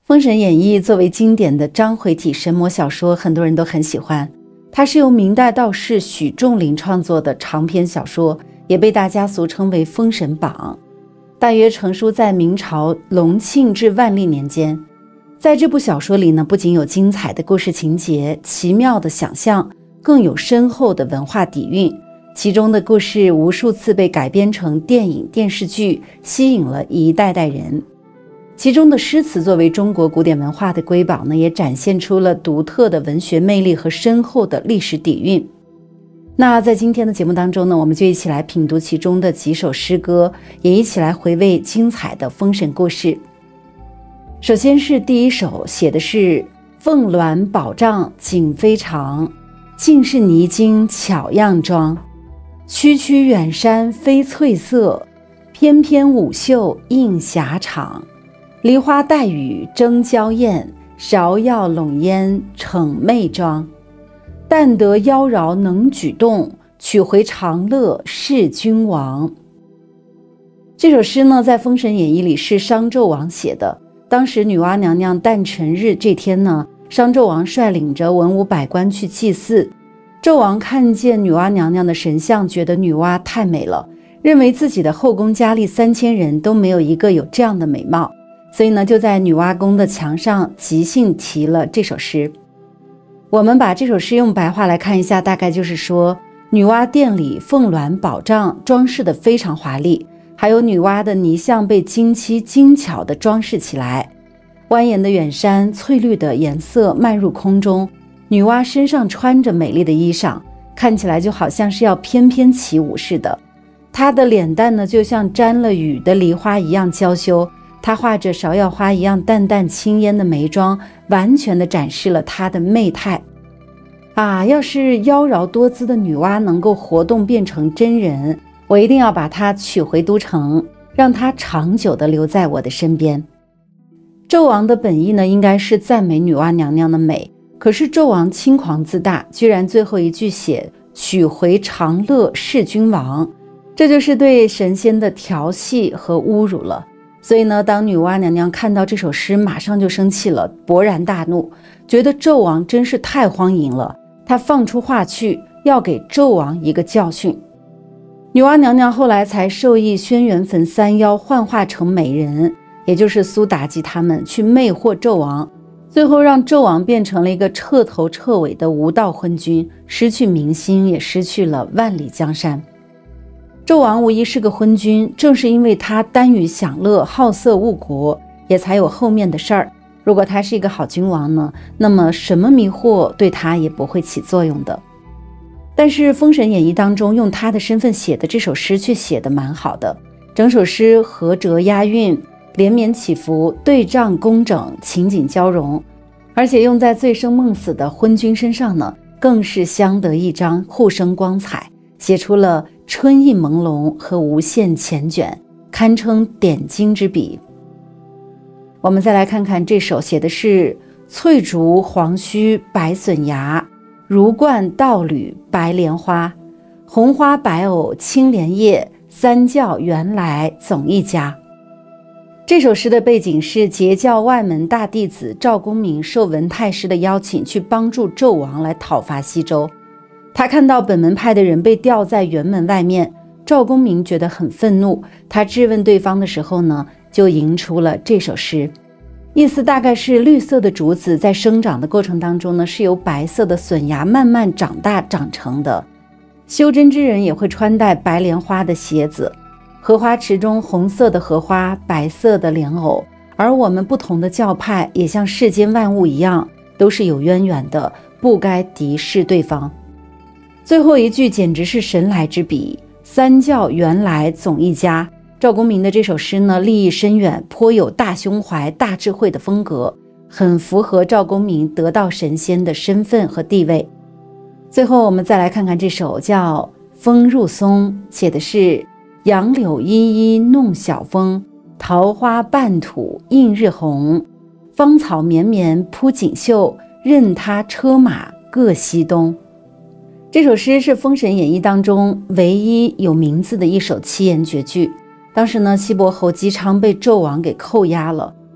封神演义》作为经典的章回体神魔小说，很多人都很喜欢。它是由明代道士许仲林创作的长篇小说，也被大家俗称为《封神榜》。大约成书在明朝隆庆至万历年间。在这部小说里呢，不仅有精彩的故事情节、奇妙的想象，更有深厚的文化底蕴。其中的故事无数次被改编成电影、电视剧，吸引了一代代人。其中的诗词作为中国古典文化的瑰宝呢，也展现出了独特的文学魅力和深厚的历史底蕴。那在今天的节目当中呢，我们就一起来品读其中的几首诗歌，也一起来回味精彩的封神故事。首先是第一首，写的是凤鸾宝帐锦飞长，尽是泥金巧样装。区区远山飞翠色，翩翩舞袖映霞场。梨花带雨争娇艳，芍药笼烟逞媚妆。但得妖娆能举动，取回长乐是君王。这首诗呢，在《封神演义》里是商纣王写的。当时女娲娘娘诞辰日这天呢，商纣王率领着文武百官去祭祀。纣王看见女娲娘娘的神像，觉得女娲太美了，认为自己的后宫佳丽3000人都没有一个有这样的美貌，所以呢，就在女娲宫的墙上即兴题了这首诗。我们把这首诗用白话来看一下，大概就是说，女娲殿里凤鸾宝帐装饰得非常华丽，还有女娲的泥像被金漆精巧地装饰起来，蜿蜒的远山，翠绿的颜色漫入空中，女娲身上穿着美丽的衣裳，看起来就好像是要翩翩起舞似的。她的脸蛋呢，就像沾了雨的梨花一样娇羞，她画着芍药花一样淡淡青烟的眉妆，完全的展示了她的媚态。要是妖娆多姿的女娲能够活动变成真人，我一定要把她娶回都城，让她长久的留在我的身边。纣王的本意呢，应该是赞美女娲娘娘的美，可是纣王轻狂自大，居然最后一句写取回长乐是君王，这就是对神仙的调戏和侮辱了。所以呢，当女娲娘娘看到这首诗，马上就生气了，勃然大怒，觉得纣王真是太荒淫了，她放出话去，要给纣王一个教训。女娲娘娘后来才授意轩辕坟3妖幻化成美人，也就是苏妲己他们，去魅惑纣王，最后让纣王变成了一个彻头彻尾的无道昏君，失去民心，也失去了万里江山。纣王无疑是个昏君，正是因为他耽于享乐，好色误国，也才有后面的事儿。如果他是一个好君王呢，那么什么迷惑对他也不会起作用的。但是《封神演义》当中用他的身份写的这首诗却写得蛮好的，整首诗合辙押韵，连绵起伏，对仗工整，情景交融，而且用在醉生梦死的昏君身上呢，更是相得益彰，互生光彩，写出了春意朦胧和无限缱绻，堪称点睛之笔。我们再来看看这首，写的是翠竹黄须白笋芽，如冠道侣白莲花，红花白藕青莲叶，三教原来总一家。这首诗的背景是截教外门大弟子赵公明受文太师的邀请，去帮助纣王来讨伐西周。他看到本门派的人被吊在辕门外面，赵公明觉得很愤怒，他质问对方的时候呢，就吟出了这首诗。意思大概是绿色的竹子在生长的过程当中呢，是由白色的笋芽慢慢长大长成的。修真之人也会穿戴白莲花的鞋子，荷花池中红色的荷花，白色的莲藕，而我们不同的教派也像世间万物一样，都是有渊源的，不该敌视对方。最后一句简直是神来之笔，三教原来总一家。赵公明的这首诗呢，立意深远，颇有大胸怀大智慧的风格，很符合赵公明得道神仙的身份和地位。最后我们再来看看这首叫风入松，写的是杨柳依依弄晓风，桃花半吐映日红，芳草绵绵铺锦绣，任他车马各西东。这首诗是《封神演义》当中唯一有名字的一首七言绝句。当时呢，西伯侯姬昌被纣王给扣押了，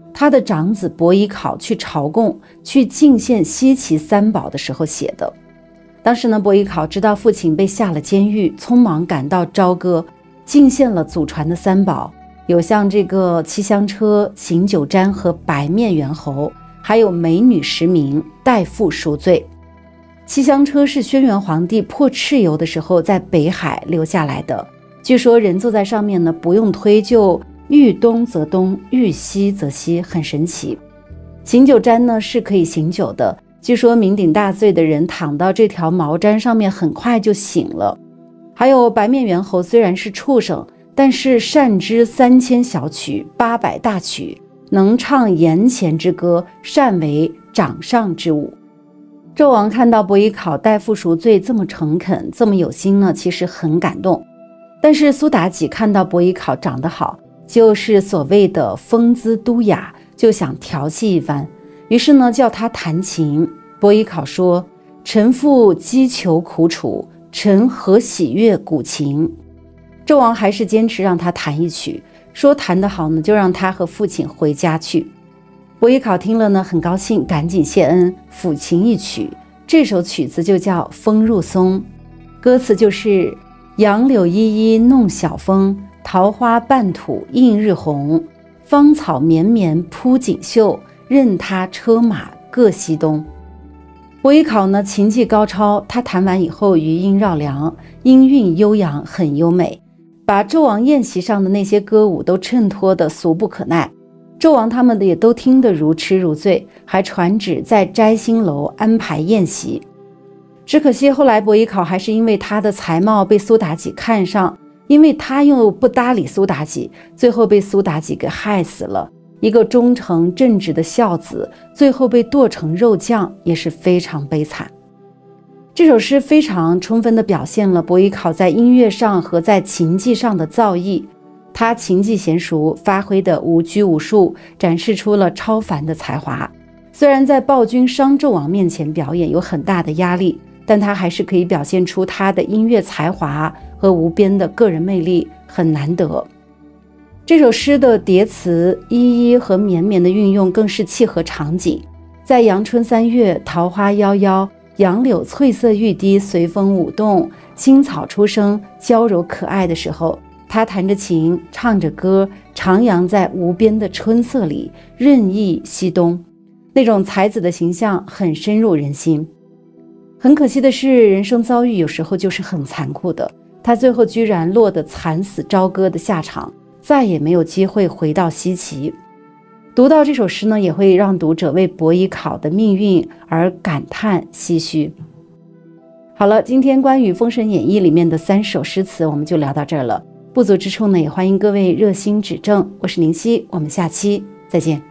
他的长子伯邑考去朝贡去进献西岐三宝的时候写的。当时呢，伯邑考知道父亲被下了监狱，匆忙赶到朝歌，进献了祖传的三宝，有像这个七香车、醒酒毡和白面猿猴，还有美女10名代父赎罪。七香车是轩辕皇帝破蚩尤的时候在北海留下来的，据说人坐在上面呢，不用推就遇东则东，遇西则西，很神奇。醒酒毡呢是可以醒酒的，据说酩酊大醉的人躺到这条毛毡上面很快就醒了。还有白面猿猴虽然是畜生，但是善知3000小曲800大曲，能唱言前之歌，善为掌上之舞。纣王看到伯邑考代父赎罪这么诚恳，这么有心呢，其实很感动。但是苏妲己看到伯邑考长得好，就是所谓的风姿都雅，就想调戏一番，于是呢叫他弹琴。伯邑考说：“臣父击求苦楚，臣何喜悦古琴。”纣王还是坚持让他弹一曲，说弹得好呢，就让他和父亲回家去。伯邑考听了呢，很高兴，赶紧谢恩，抚琴一曲。这首曲子就叫《风入松》，歌词就是杨柳依依弄晓风，桃花半吐映日红，芳草绵绵铺锦绣，任他车马各西东。伯邑考呢琴技高超，他弹完以后余音绕梁，音韵悠扬，很优美，把纣王宴席上的那些歌舞都衬托得俗不可耐。纣王他们的也都听得如痴如醉，还传旨在摘星楼安排宴席。只可惜后来伯邑考还是因为他的才貌被苏妲己看上，因为他又不搭理苏妲己，最后被苏妲己给害死了。一个忠诚正直的孝子，最后被剁成肉酱，也是非常悲惨。这首诗非常充分地表现了伯邑考在音乐上和在琴技上的造诣。他琴技娴熟，发挥的无拘无束，展示出了超凡的才华。虽然在暴君商纣王面前表演有很大的压力，但他还是可以表现出他的音乐才华和无边的个人魅力，很难得。这首诗的叠词依依和绵绵的运用更是契合场景。在阳春3月，桃花夭夭，杨柳翠色欲滴，随风舞动，青草初生，娇柔可爱的时候，他弹着琴，唱着歌，徜徉在无边的春色里，任意西东。那种才子的形象很深入人心。很可惜的是，人生遭遇有时候就是很残酷的，他最后居然落得惨死朝歌的下场，再也没有机会回到西岐。读到这首诗呢，也会让读者为伯邑考的命运而感叹唏嘘。好了，今天关于《封神演义》里面的3首诗词我们就聊到这儿了。不足之处呢，也欢迎各位热心指正。我是宁熙，我们下期再见。